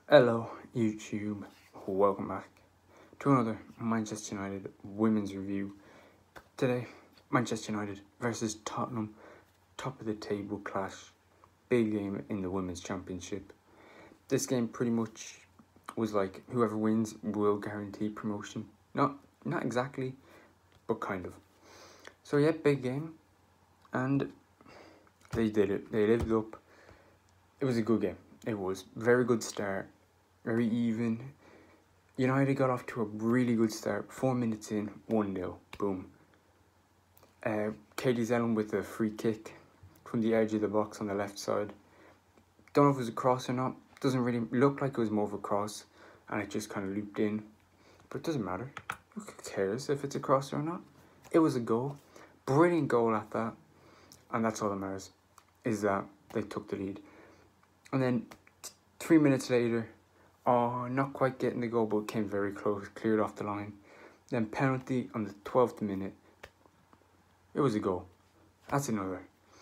Hello, YouTube. Welcome back to another Manchester United women's review. Today, Manchester United versus Tottenham, top of the table clash. Big game in the Women's Championship. This game pretty much was like whoever wins will guarantee promotion. Not exactly, but kind of. So yeah, big game. And they did it. They lived up. It was a good game. It was very good start. Very even. United got off to a really good start. 4 minutes in, 1-0. Boom. Katie Zellum with a free kick from the edge of the box on the left side. Don't know if it was a cross or not. Doesn't really look like it was more of a cross. And it just kind of looped in. But it doesn't matter. Who cares if it's a cross or not? It was a goal. Brilliant goal at that. And that's all that matters. Is that they took the lead. And then 3 minutes later, not quite getting the goal, but came very close, cleared off the line. Then penalty on the 12th minute. It was a goal. That's another.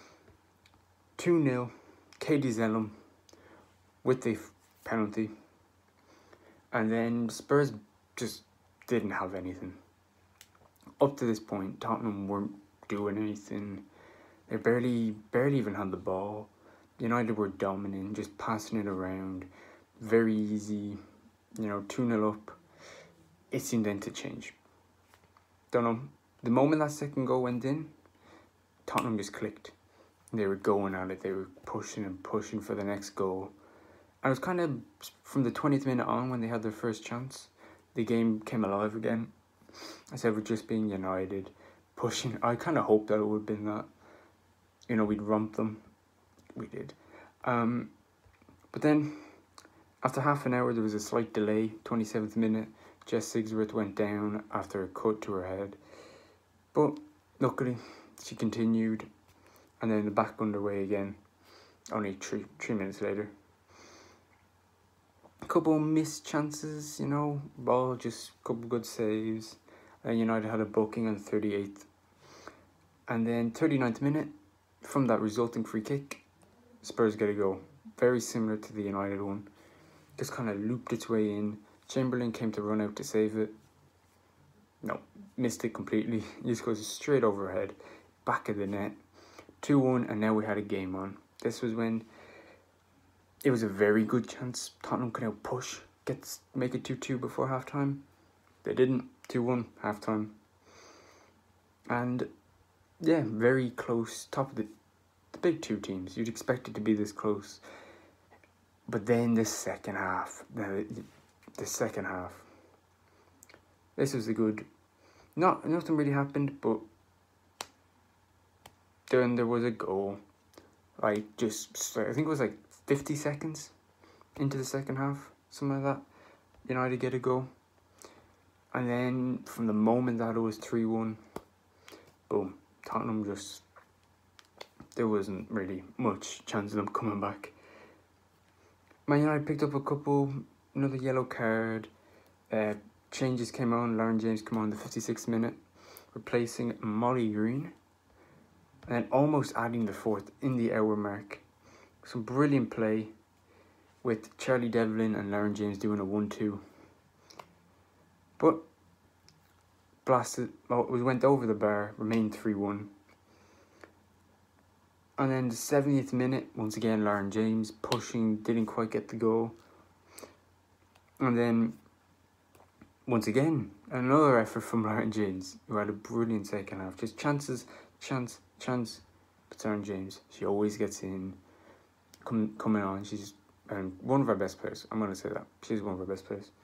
2-0, Katie Zellum with the penalty. And then Spurs just didn't have anything. Up to this point, Tottenham weren't doing anything. They barely even had the ball. United were dominant, just passing it around. Very easy, 2-0 up. It seemed then to change. Don't know. The moment that second goal went in, Tottenham just clicked. They were going at it. They were pushing and pushing for the next goal. And it was kind of from the 20th minute on when they had their first chance, the game came alive again. Instead of just being United, pushing. I kind of hoped that it would have been that. We'd romp them. We did. But then, after half an hour, there was a slight delay. 27th minute, Jess Sigsworth went down after a cut to her head. But luckily, she continued. And then the back underway again. Only three minutes later. A couple missed chances, ball, just a couple good saves. United had a booking on the 38th. And then 39th minute, from that resulting free kick, Spurs get a goal. Very similar to the United one. Just kind of looped its way in. Chamberlain came to run out to save it. No, missed it completely. It just goes straight overhead. Back of the net. 2-1, and now we had a game on. This was when it was a very good chance. Tottenham could now push. Make it 2-2 before half-time. They didn't. 2-1, half-time. And yeah, very close. Top of the big two teams. You'd expect it to be this close. But then the second half. This was a good. Nothing really happened, but then there was a goal. I think it was like 50 seconds into the second half, something like that. United get a goal. And then from the moment that it was 3-1, boom, Tottenham just, there wasn't really much chance of them coming back. Man United picked up another yellow card. Changes came on. Lauren James came on the 56th minute, replacing Molly Green. And then almost adding the fourth in the hour mark. Some brilliant play with Charlie Devlin and Lauren James doing a 1-2. But we went over the bar, remained 3-1. And then the 70th minute, once again, Lauren James pushing, didn't quite get the goal. And then, once again, another effort from Lauren James, who had a brilliant second half. Just chance. But Lauren James, she always gets in, coming on. She's one of our best players. I'm going to say that. She's one of our best players.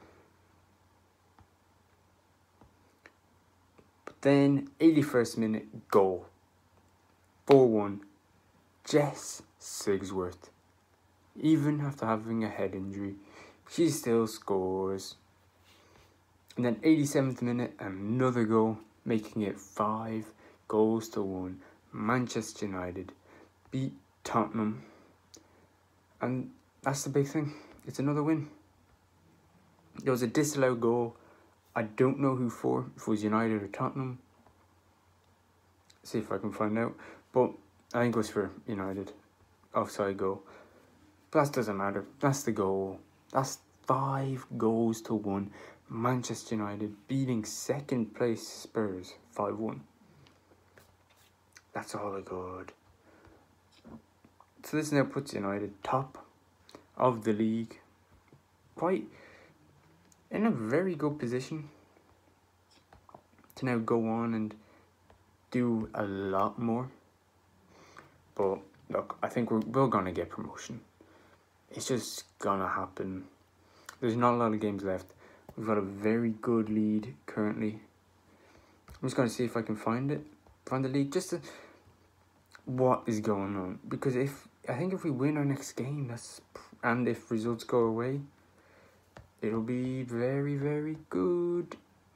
But then, 81st minute, goal. 4-1. Jess Sigsworth. Even after having a head injury, she still scores. And then 87th minute, another goal, making it 5-1. Manchester United beat Tottenham. And that's the big thing. It's another win. There was a disallowed goal. I don't know who for, if it was United or Tottenham. See if I can find out. But I think it was for United. Offside goal. But that doesn't matter. That's the goal. That's 5-1. Manchester United beating second place Spurs 5-1. That's all good. So this now puts United top of the league, quite in a very good position to now go on and do a lot more. But look, I think we're gonna get promotion. It's just gonna happen. There's not a lot of games left. We've got a very good lead currently. I'm just gonna see if I can find the league, just to what is going on. Because I think if we win our next game, and if results go away, it'll be very, very good.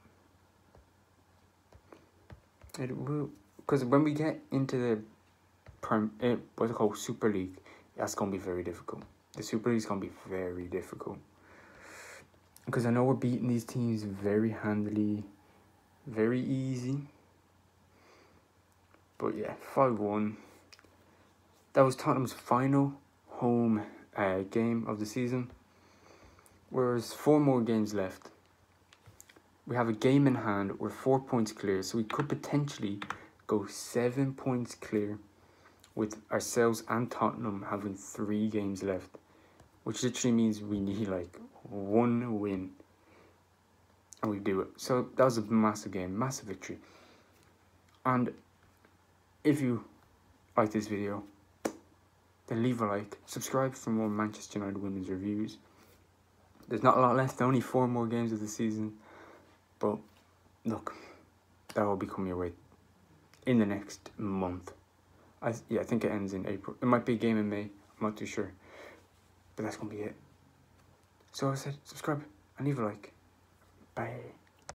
It will, because when we get into the what's it called, Super League, that's gonna be very difficult. The Super League is gonna be very difficult, because I know we're beating these teams very handily, very easy. But yeah, 5-1. That was Tottenham's final home game of the season. Whereas 4 more games left. We have a game in hand. We're 4 points clear, so we could potentially go 7 points clear, with ourselves and Tottenham having 3 games left, which literally means we need like 1 win, and we do it. So that was a massive game, massive victory. And if you like this video, then leave a like, subscribe for more Manchester United women's reviews. There's not a lot left, only 4 more games of the season, but look, that will be coming your way in the next month. I think it ends in April. It might be a game in May, I'm not too sure, but that's gonna be it. So I said, subscribe and leave a like. Bye.